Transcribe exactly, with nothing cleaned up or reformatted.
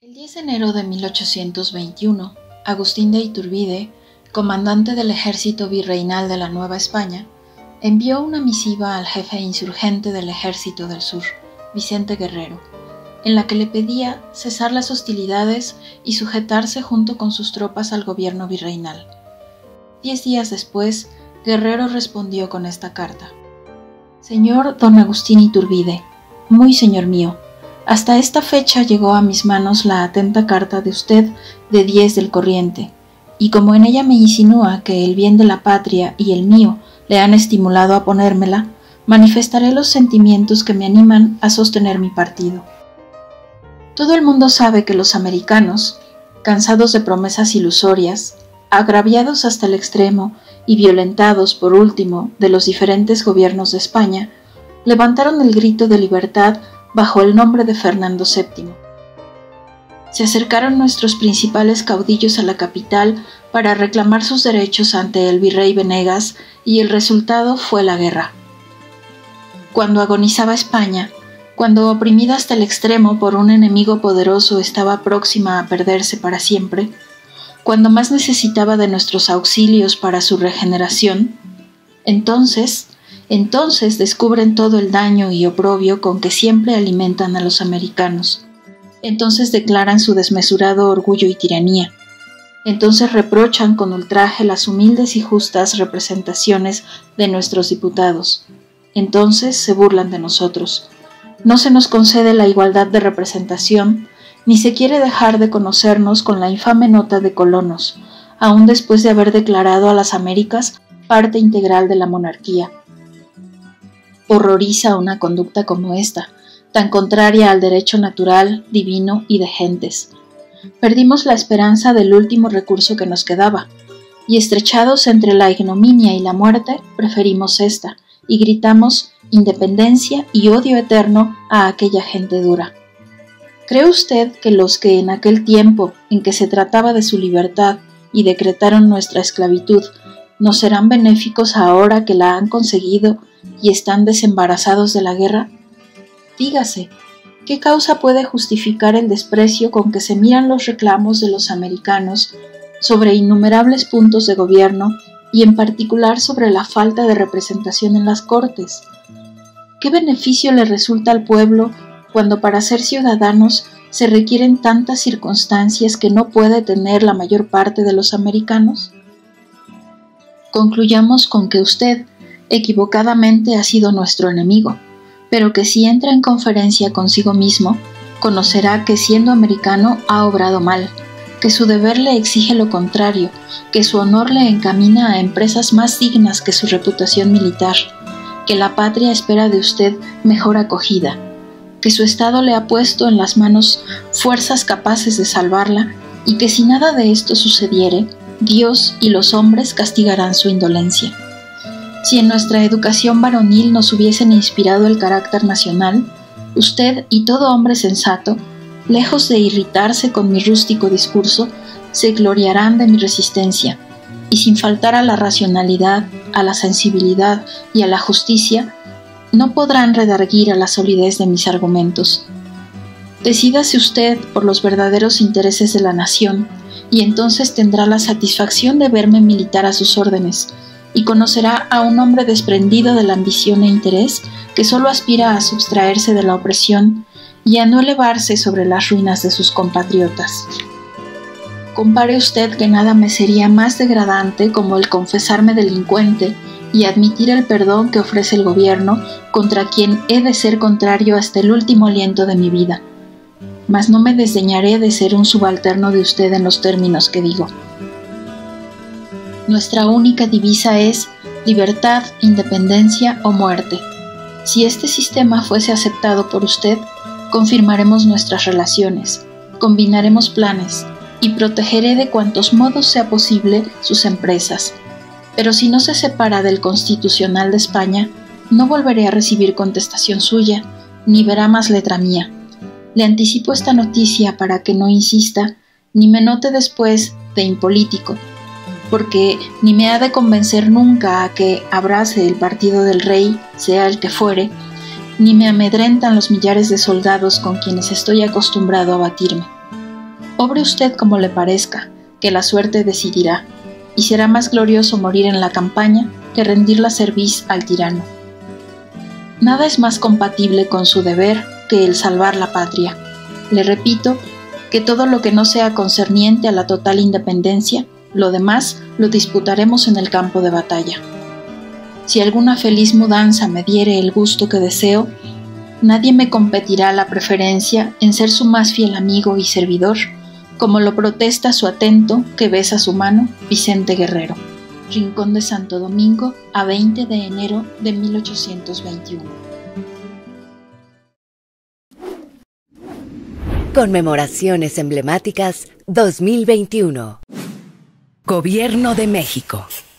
El diez de enero de mil ochocientos veintiuno, Agustín de Iturbide, comandante del ejército virreinal de la Nueva España, envió una misiva al jefe insurgente del Ejército del Sur, Vicente Guerrero, en la que le pedía cesar las hostilidades y sujetarse junto con sus tropas al gobierno virreinal. Diez días después, Guerrero respondió con esta carta: Señor don Agustín Iturbide, muy señor mío, hasta esta fecha llegó a mis manos la atenta carta de usted de diez del corriente, y como en ella me insinúa que el bien de la patria y el mío le han estimulado a ponérmela, manifestaré los sentimientos que me animan a sostener mi partido. Todo el mundo sabe que los americanos, cansados de promesas ilusorias, agraviados hasta el extremo y violentados por último de los diferentes gobiernos de España, levantaron el grito de libertad bajo el nombre de Fernando séptimo. Se acercaron nuestros principales caudillos a la capital para reclamar sus derechos ante el virrey Venegas y el resultado fue la guerra. Cuando agonizaba España, cuando oprimida hasta el extremo por un enemigo poderoso estaba próxima a perderse para siempre, cuando más necesitaba de nuestros auxilios para su regeneración, entonces Entonces descubren todo el daño y oprobio con que siempre alimentan a los americanos. Entonces declaran su desmesurado orgullo y tiranía. Entonces reprochan con ultraje las humildes y justas representaciones de nuestros diputados. Entonces se burlan de nosotros. No se nos concede la igualdad de representación, ni se quiere dejar de conocernos con la infame nota de colonos, aun después de haber declarado a las Américas parte integral de la monarquía. Horroriza una conducta como esta, tan contraria al derecho natural, divino y de gentes. Perdimos la esperanza del último recurso que nos quedaba, y estrechados entre la ignominia y la muerte, preferimos esta, y gritamos independencia y odio eterno a aquella gente dura. ¿Cree usted que los que en aquel tiempo en que se trataba de su libertad y decretaron nuestra esclavitud, nos serán benéficos ahora que la han conseguido y están desembarazados de la guerra? Dígase, ¿qué causa puede justificar el desprecio con que se miran los reclamos de los americanos sobre innumerables puntos de gobierno y en particular sobre la falta de representación en las Cortes? ¿Qué beneficio le resulta al pueblo cuando para ser ciudadanos se requieren tantas circunstancias que no puede tener la mayor parte de los americanos? Concluyamos con que usted equivocadamente ha sido nuestro enemigo, pero que si entra en conferencia consigo mismo, conocerá que siendo americano ha obrado mal, que su deber le exige lo contrario, que su honor le encamina a empresas más dignas que su reputación militar, que la patria espera de usted mejor acogida, que su Estado le ha puesto en las manos fuerzas capaces de salvarla y que si nada de esto sucediere, Dios y los hombres castigarán su indolencia. Si en nuestra educación varonil nos hubiesen inspirado el carácter nacional, usted y todo hombre sensato, lejos de irritarse con mi rústico discurso, se gloriarán de mi resistencia, y sin faltar a la racionalidad, a la sensibilidad y a la justicia, no podrán redarguir a la solidez de mis argumentos. Decídase usted por los verdaderos intereses de la nación, y entonces tendrá la satisfacción de verme militar a sus órdenes, y conocerá a un hombre desprendido de la ambición e interés que solo aspira a sustraerse de la opresión y a no elevarse sobre las ruinas de sus compatriotas. Compare usted que nada me sería más degradante como el confesarme delincuente y admitir el perdón que ofrece el gobierno contra quien he de ser contrario hasta el último aliento de mi vida. Mas no me desdeñaré de ser un subalterno de usted en los términos que digo. Nuestra única divisa es libertad, independencia o muerte. Si este sistema fuese aceptado por usted, confirmaremos nuestras relaciones, combinaremos planes y protegeré de cuantos modos sea posible sus empresas. Pero si no se separa del Constitucional de España, no volveré a recibir contestación suya, ni verá más letra mía. Le anticipo esta noticia para que no insista, ni me note después de impolítico, porque ni me ha de convencer nunca a que abrace el partido del rey, sea el que fuere, ni me amedrentan los millares de soldados con quienes estoy acostumbrado a batirme. Obre usted como le parezca, que la suerte decidirá, y será más glorioso morir en la campaña que rendir la cerviz al tirano. Nada es más compatible con su deber que el salvar la patria. Le repito que todo lo que no sea concerniente a la total independencia, lo demás lo disputaremos en el campo de batalla. Si alguna feliz mudanza me diere el gusto que deseo, nadie me competirá la preferencia en ser su más fiel amigo y servidor, como lo protesta su atento, que besa su mano, Vicente Guerrero. Rincón de Santo Domingo, a veinte de enero de mil ochocientos veintiuno. Conmemoraciones emblemáticas dos mil veintiuno. Gobierno de México.